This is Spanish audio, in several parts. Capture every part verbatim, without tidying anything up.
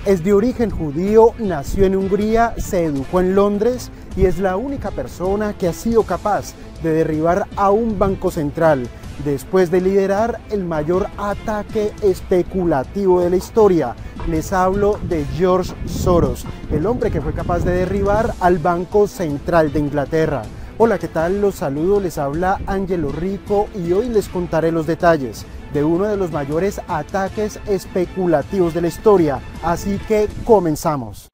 Es de origen judío, nació en Hungría, se educó en Londres y es la única persona que ha sido capaz de derribar a un banco central después de liderar el mayor ataque especulativo de la historia. Les hablo de George Soros, el hombre que fue capaz de derribar al Banco Central de Inglaterra. Hola, ¿qué tal? Los saludo, les habla Angelo Rico y hoy les contaré los detalles de uno de los mayores ataques especulativos de la historia. Así que comenzamos.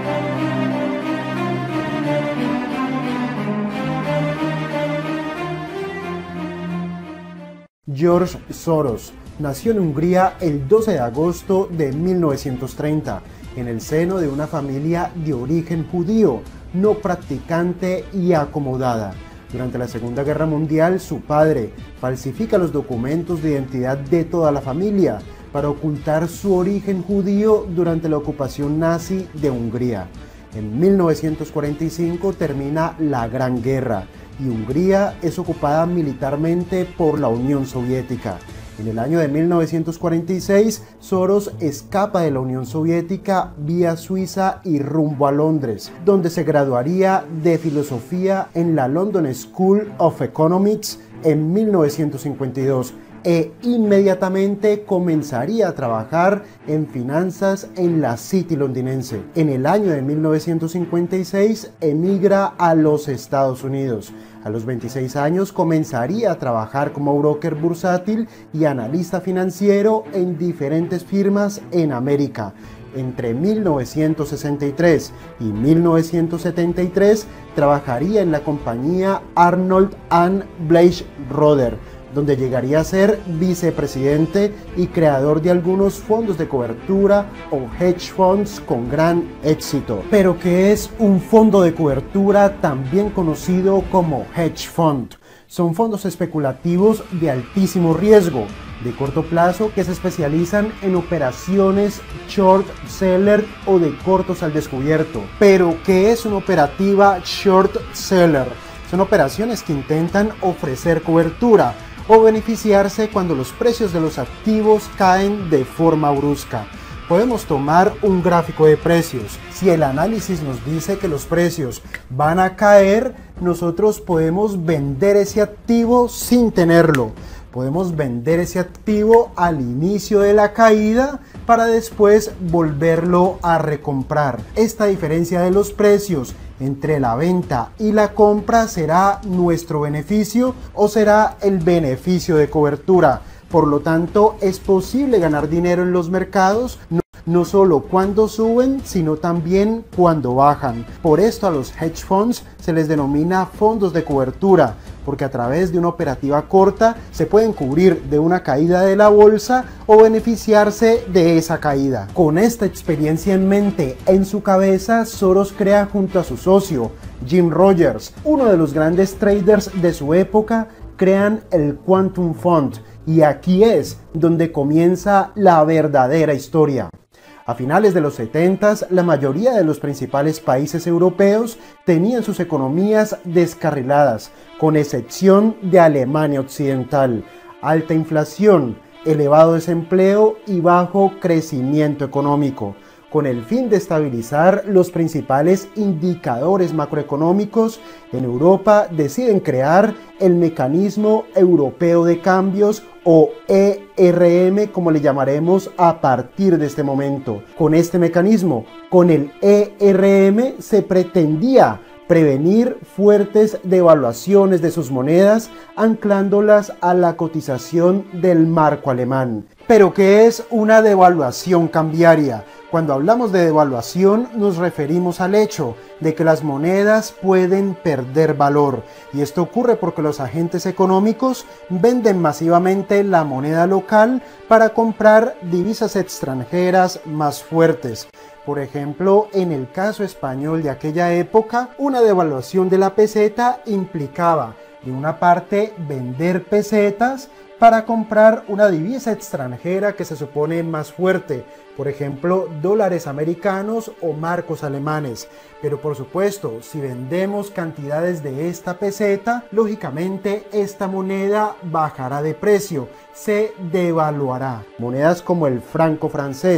George Soros nació en Hungría el doce de agosto de mil novecientos treinta, en el seno de una familia de origen judío, no practicante y acomodada. Durante la Segunda Guerra Mundial, su padre falsifica los documentos de identidad de toda la familia para ocultar su origen judío durante la ocupación nazi de Hungría. En mil novecientos cuarenta y cinco termina la Gran Guerra y Hungría es ocupada militarmente por la Unión Soviética. En el año de mil novecientos cuarenta y seis, Soros escapa de la Unión Soviética vía Suiza y rumbo a Londres, donde se graduaría de filosofía en la London School of Economics en mil novecientos cincuenta y dos e inmediatamente comenzaría a trabajar en finanzas en la City londinense. En el año de mil novecientos cincuenta y seis emigra a los Estados Unidos. A los veintiséis años comenzaría a trabajar como broker bursátil y analista financiero en diferentes firmas en América. Entre mil novecientos sesenta y tres y mil novecientos setenta y tres trabajaría en la compañía Arnold and Bleich Roder, donde llegaría a ser vicepresidente y creador de algunos fondos de cobertura o hedge funds con gran éxito. Pero ¿qué es un fondo de cobertura, también conocido como hedge fund? Son fondos especulativos de altísimo riesgo, de corto plazo, que se especializan en operaciones short seller o de cortos al descubierto. Pero ¿qué es una operativa short seller? Son operaciones que intentan ofrecer cobertura o beneficiarse cuando los precios de los activos caen de forma brusca. Podemos tomar un gráfico de precios. Si el análisis nos dice que los precios van a caer, nosotros podemos vender ese activo sin tenerlo. Podemos vender ese activo al inicio de la caída para después volverlo a recomprar. Esta diferencia de los precios entre la venta y la compra será nuestro beneficio o será el beneficio de cobertura. Por lo tanto, es posible ganar dinero en los mercados, no, no solo cuando suben, sino también cuando bajan. Por esto a los hedge funds se les denomina fondos de cobertura, porque a través de una operativa corta se pueden cubrir de una caída de la bolsa o beneficiarse de esa caída. Con esta experiencia en mente en su cabeza, Soros crea junto a su socio, Jim Rogers, uno de los grandes traders de su época, crean el Quantum Fund, y aquí es donde comienza la verdadera historia. A finales de los setenta, la mayoría de los principales países europeos tenían sus economías descarriladas, con excepción de Alemania Occidental. Alta inflación, elevado desempleo y bajo crecimiento económico. Con el fin de estabilizar los principales indicadores macroeconómicos, en Europa deciden crear el Mecanismo Europeo de Cambios, o E R M, como le llamaremos a partir de este momento. Con este mecanismo, con el E R M, se pretendía prevenir fuertes devaluaciones de sus monedas, anclándolas a la cotización del marco alemán. ¿Pero qué es una devaluación cambiaria? Cuando hablamos de devaluación nos referimos al hecho de que las monedas pueden perder valor, y esto ocurre porque los agentes económicos venden masivamente la moneda local para comprar divisas extranjeras más fuertes. Por ejemplo, en el caso español de aquella época, una devaluación de la peseta implicaba, de una parte, vender pesetas para comprar una divisa extranjera que se supone más fuerte, por ejemplo, dólares americanos o marcos alemanes. Pero por supuesto, si vendemos cantidades de esta peseta, lógicamente esta moneda bajará de precio, se devaluará. Monedas como el franco francés,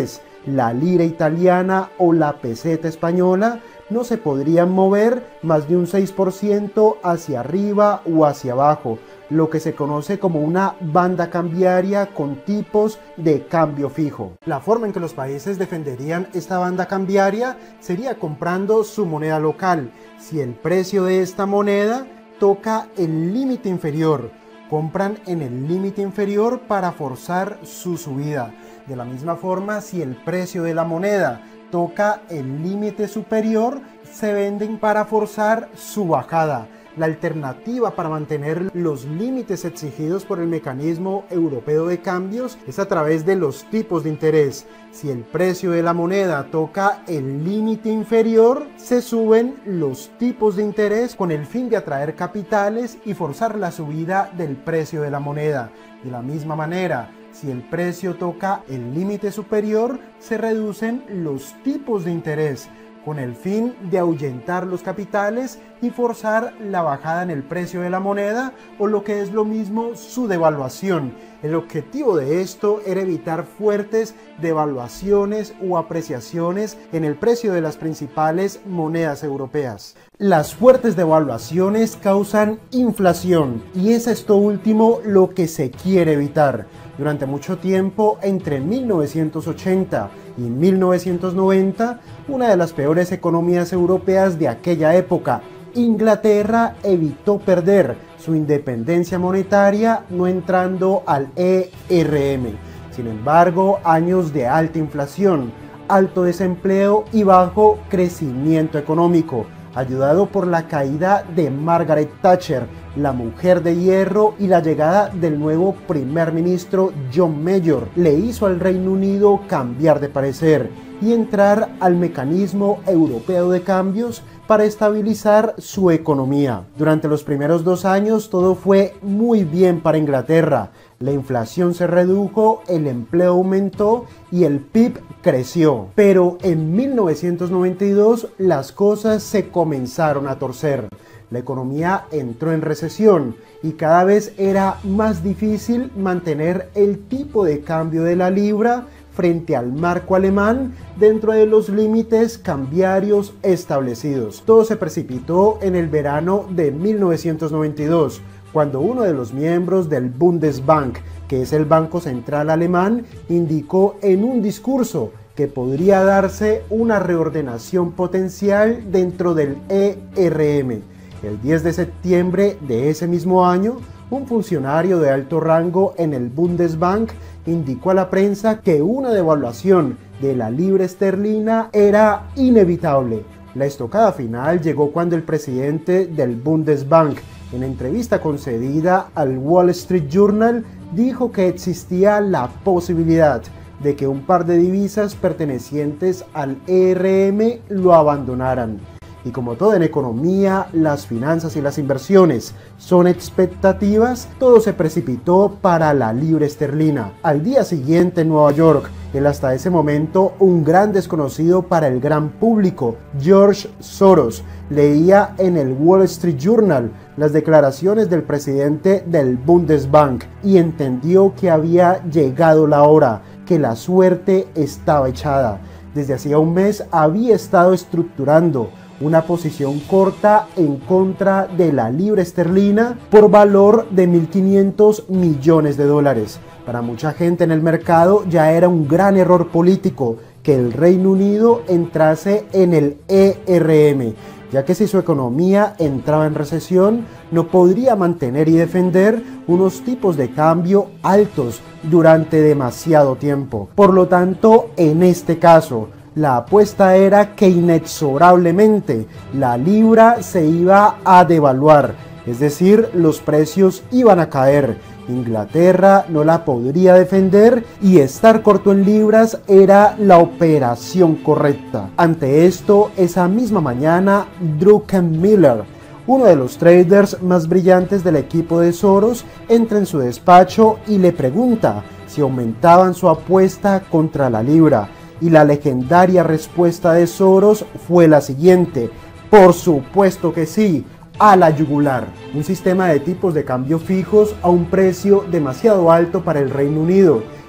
la lira italiana o la peseta española no se podrían mover más de un seis por ciento hacia arriba o hacia abajo, lo que se conoce como una banda cambiaria con tipos de cambio fijo. La forma en que los países defenderían esta banda cambiaria sería comprando su moneda local. Si el precio de esta moneda toca el límite inferior, compran en el límite inferior para forzar su subida. De la misma forma, si el precio de la moneda toca el límite superior, se venden para forzar su bajada. La alternativa para mantener los límites exigidos por el mecanismo europeo de cambios es a través de los tipos de interés. Si el precio de la moneda toca el límite inferior, se suben los tipos de interés con el fin de atraer capitales y forzar la subida del precio de la moneda. De la misma manera, si el precio toca el límite superior, se reducen los tipos de interés con el fin de ahuyentar los capitales y forzar la bajada en el precio de la moneda, o lo que es lo mismo, su devaluación. El objetivo de esto era evitar fuertes devaluaciones o apreciaciones en el precio de las principales monedas europeas. Las fuertes devaluaciones causan inflación y es esto último lo que se quiere evitar. Durante mucho tiempo, entre mil novecientos ochenta y mil novecientos noventa, una de las peores economías europeas de aquella época, Inglaterra, evitó perder su independencia monetaria no entrando al E R M. Sin embargo, años de alta inflación, alto desempleo y bajo crecimiento económico, ayudado por la caída de Margaret Thatcher, la mujer de hierro, y la llegada del nuevo primer ministro John Major, le hizo al Reino Unido cambiar de parecer y entrar al mecanismo europeo de cambios para estabilizar su economía. Durante los primeros dos años todo fue muy bien para Inglaterra. La inflación se redujo, el empleo aumentó y el P I B creció. Pero en mil novecientos noventa y dos las cosas se comenzaron a torcer. La economía entró en recesión y cada vez era más difícil mantener el tipo de cambio de la libra frente al marco alemán dentro de los límites cambiarios establecidos. Todo se precipitó en el verano de mil novecientos noventa y dos, cuando uno de los miembros del Bundesbank, que es el Banco Central Alemán, indicó en un discurso que podría darse una reordenación potencial dentro del E R M. El diez de septiembre de ese mismo año, un funcionario de alto rango en el Bundesbank indicó a la prensa que una devaluación de la libra esterlina era inevitable. La estocada final llegó cuando el presidente del Bundesbank, en entrevista concedida al Wall Street Journal, dijo que existía la posibilidad de que un par de divisas pertenecientes al E R M lo abandonaran. Y como todo en economía, las finanzas y las inversiones son expectativas, todo se precipitó para la libra esterlina. Al día siguiente en Nueva York, el hasta ese momento un gran desconocido para el gran público, George Soros, leía en el Wall Street Journal las declaraciones del presidente del Bundesbank y entendió que había llegado la hora, que la suerte estaba echada. Desde hacía un mes había estado estructurando una posición corta en contra de la libra esterlina por valor de mil quinientos millones de dólares. Para mucha gente en el mercado ya era un gran error político que el Reino Unido entrase en el E R M, ya que si su economía entraba en recesión no podría mantener y defender unos tipos de cambio altos durante demasiado tiempo. Por lo tanto, en este caso, la apuesta era que inexorablemente la libra se iba a devaluar, es decir, los precios iban a caer. Inglaterra no la podría defender y estar corto en libras era la operación correcta. Ante esto, esa misma mañana, Druckenmiller, uno de los traders más brillantes del equipo de Soros, entra en su despacho y le pregunta si aumentaban su apuesta contra la libra. Y la legendaria respuesta de Soros fue la siguiente: por supuesto que sí, a la yugular. Un sistema de tipos de cambio fijos a un precio demasiado alto para el Reino Unido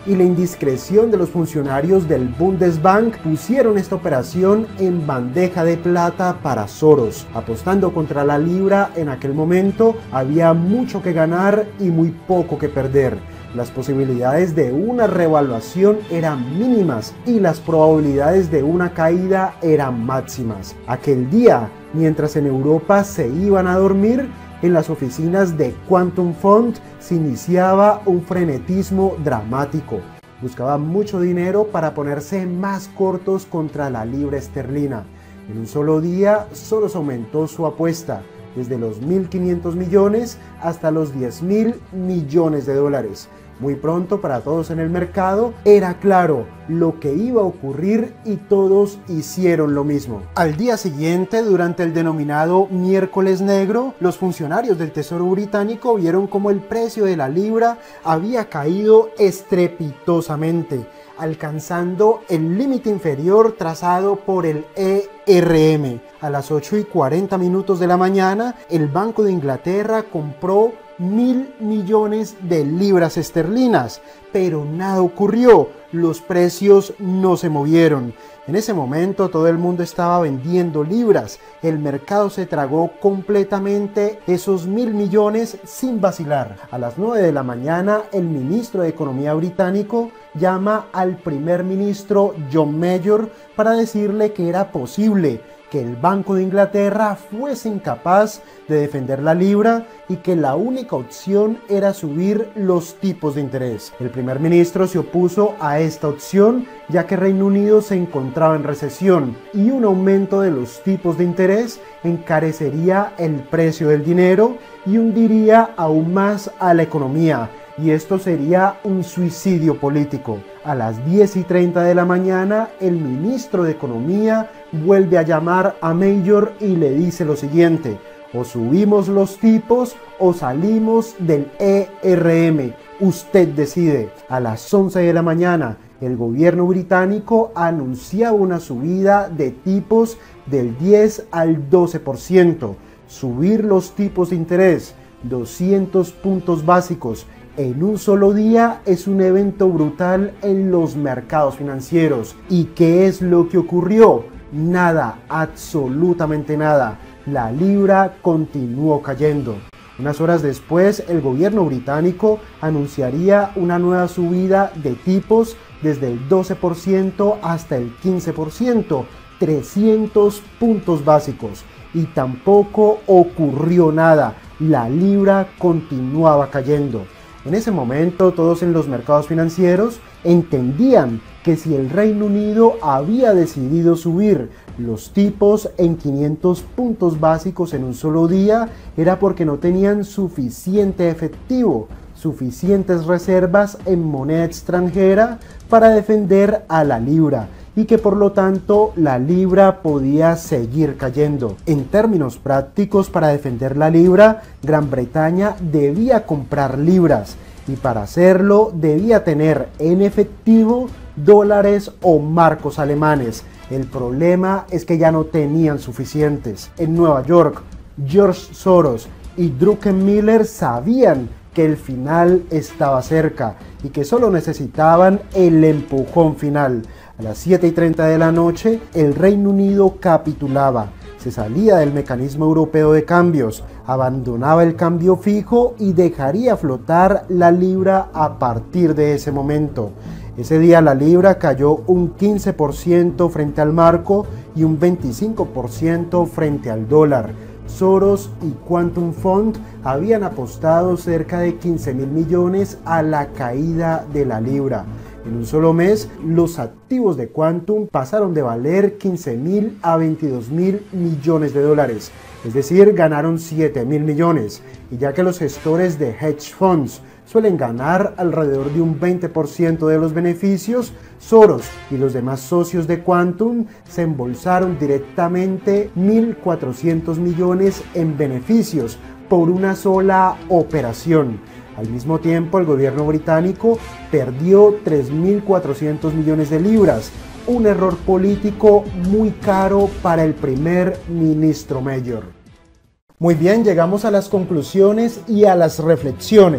y la indiscreción de los funcionarios del Bundesbank pusieron esta operación en bandeja de plata para Soros. Apostando contra la libra en aquel momento, había mucho que ganar y muy poco que perder. Las posibilidades de una revaluación eran mínimas y las probabilidades de una caída eran máximas. Aquel día, mientras en Europa se iban a dormir, en las oficinas de Quantum Fund se iniciaba un frenetismo dramático. Buscaban mucho dinero para ponerse más cortos contra la libra esterlina. En un solo día, Soros aumentó su apuesta, desde los mil quinientos millones hasta los diez mil millones de dólares. Muy pronto para todos en el mercado era claro lo que iba a ocurrir y todos hicieron lo mismo. Al día siguiente, durante el denominado miércoles negro, los funcionarios del Tesoro británico vieron cómo el precio de la libra había caído estrepitosamente, alcanzando el límite inferior trazado por el E R M. A las ocho y cuarenta minutos de la mañana, el Banco de Inglaterra compró mil millones de libras esterlinas, pero nada ocurrió, los precios no se movieron. En ese momento todo el mundo estaba vendiendo libras, el mercado se tragó completamente esos mil millones sin vacilar. A las nueve de la mañana el ministro de Economía británico llama al primer ministro John Major para decirle que era posible que el Banco de Inglaterra fuese incapaz de defender la libra y que la única opción era subir los tipos de interés. El primer ministro se opuso a esta opción ya que Reino Unido se encontraba en recesión y un aumento de los tipos de interés encarecería el precio del dinero y hundiría aún más a la economía. Y esto sería un suicidio político. A las diez y treinta de la mañana, el ministro de Economía vuelve a llamar a Major y le dice lo siguiente: o subimos los tipos o salimos del E R M. Usted decide. A las once de la mañana, el gobierno británico anunciaba una subida de tipos del diez al doce por ciento. Subir los tipos de interés doscientos puntos básicos en un solo día es un evento brutal en los mercados financieros. ¿Y qué es lo que ocurrió? Nada, absolutamente nada. La libra continuó cayendo. Unas horas después, el gobierno británico anunciaría una nueva subida de tipos desde el doce por ciento hasta el quince por ciento, trescientos puntos básicos. Y tampoco ocurrió nada. La libra continuaba cayendo. En ese momento, todos en los mercados financieros entendían que si el Reino Unido había decidido subir los tipos en quinientos puntos básicos en un solo día, era porque no tenían suficiente efectivo, suficientes reservas en moneda extranjera para defender a la libra, y que por lo tanto la libra podía seguir cayendo. En términos prácticos, para defender la libra, Gran Bretaña debía comprar libras y para hacerlo debía tener en efectivo dólares o marcos alemanes. El problema es que ya no tenían suficientes. En Nueva York, George Soros y Druckenmiller sabían que el final estaba cerca y que solo necesitaban el empujón final. A las siete y treinta de la noche, el Reino Unido capitulaba, se salía del mecanismo europeo de cambios, abandonaba el cambio fijo y dejaría flotar la libra a partir de ese momento. Ese día la libra cayó un quince por ciento frente al marco y un veinticinco por ciento frente al dólar. Soros y Quantum Fund habían apostado cerca de quince mil millones a la caída de la libra. En un solo mes, los activos de Quantum pasaron de valer quince mil a veintidós mil millones de dólares, es decir, ganaron siete mil millones. Y ya que los gestores de hedge funds suelen ganar alrededor de un veinte por ciento de los beneficios, Soros y los demás socios de Quantum se embolsaron directamente mil cuatrocientos millones en beneficios por una sola operación. Al mismo tiempo, el gobierno británico perdió tres mil cuatrocientos millones de libras, un error político muy caro para el primer ministro Major. Muy bien, llegamos a las conclusiones y a las reflexiones.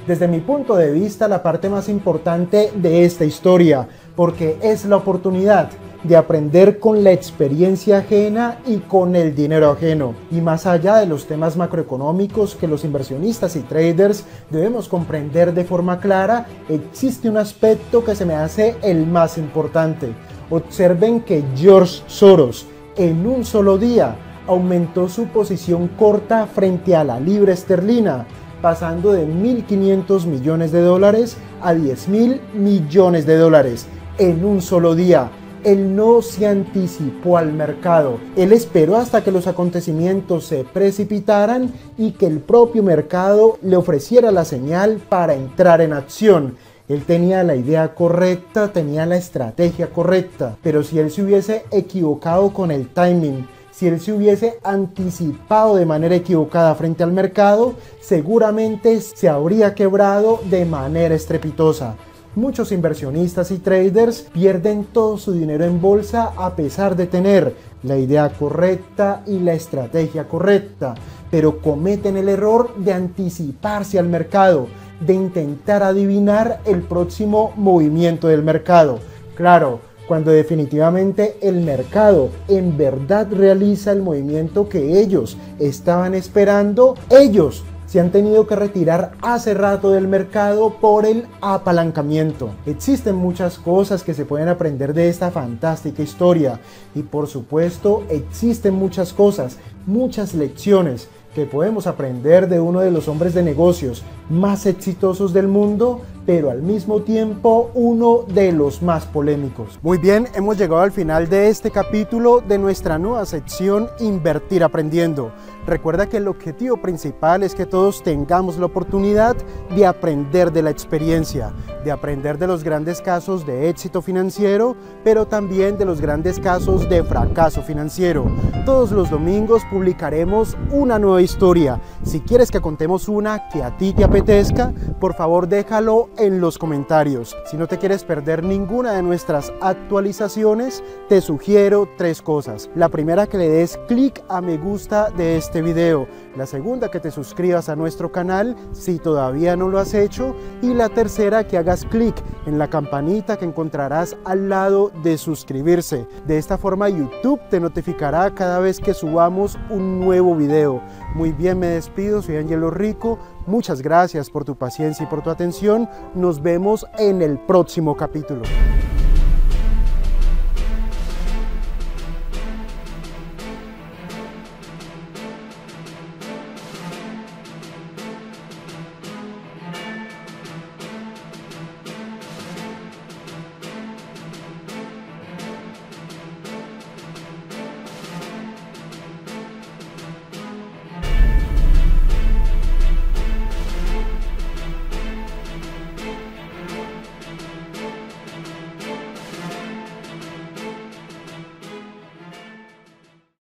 Desde mi punto de vista, la parte más importante de esta historia, porque es la oportunidad de aprender con la experiencia ajena y con el dinero ajeno. Y más allá de los temas macroeconómicos que los inversionistas y traders debemos comprender de forma clara, existe un aspecto que se me hace el más importante. Observen que George Soros en un solo día aumentó su posición corta frente a la libra esterlina, pasando de mil quinientos millones de dólares a diez mil millones de dólares en un solo día. Él no se anticipó al mercado, él esperó hasta que los acontecimientos se precipitaran y que el propio mercado le ofreciera la señal para entrar en acción. Él tenía la idea correcta, tenía la estrategia correcta, pero si él se hubiese equivocado con el timing, si él se hubiese anticipado de manera equivocada frente al mercado, seguramente se habría quebrado de manera estrepitosa. Muchos inversionistas y traders pierden todo su dinero en bolsa a pesar de tener la idea correcta y la estrategia correcta, pero cometen el error de anticiparse al mercado, de intentar adivinar el próximo movimiento del mercado. Claro, cuando definitivamente el mercado en verdad realiza el movimiento que ellos estaban esperando, ellos se han tenido que retirar hace rato del mercado por el apalancamiento. Existen muchas cosas que se pueden aprender de esta fantástica historia y por supuesto existen muchas cosas, muchas lecciones que podemos aprender de uno de los hombres de negocios más exitosos del mundo, pero al mismo tiempo uno de los más polémicos. Muy bien, hemos llegado al final de este capítulo de nuestra nueva sección Invertir Aprendiendo. Recuerda que el objetivo principal es que todos tengamos la oportunidad de aprender de la experiencia, de aprender de los grandes casos de éxito financiero, pero también de los grandes casos de fracaso financiero. Todos los domingos publicaremos una nueva historia. Si quieres que contemos una que a ti te apetezca, por favor déjalo en los comentarios. Si no te quieres perder ninguna de nuestras actualizaciones, te sugiero tres cosas. La primera, que le des clic a me gusta de este video. La segunda, que te suscribas a nuestro canal si todavía no lo has hecho. Y la tercera, que hagas clic en la campanita que encontrarás al lado de suscribirse. De esta forma YouTube te notificará cada vez que subamos un nuevo video. Muy bien, me despido, soy Angelo Rico. Muchas gracias por tu paciencia y por tu atención. Nos vemos en el próximo capítulo.